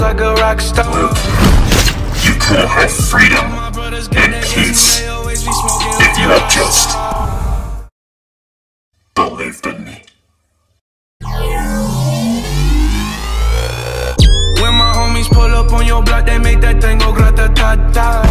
like a rock star. You could have freedom and peace if you had just believed in me. When my homies pull up on your block, they make that thing go grata-ta-ta.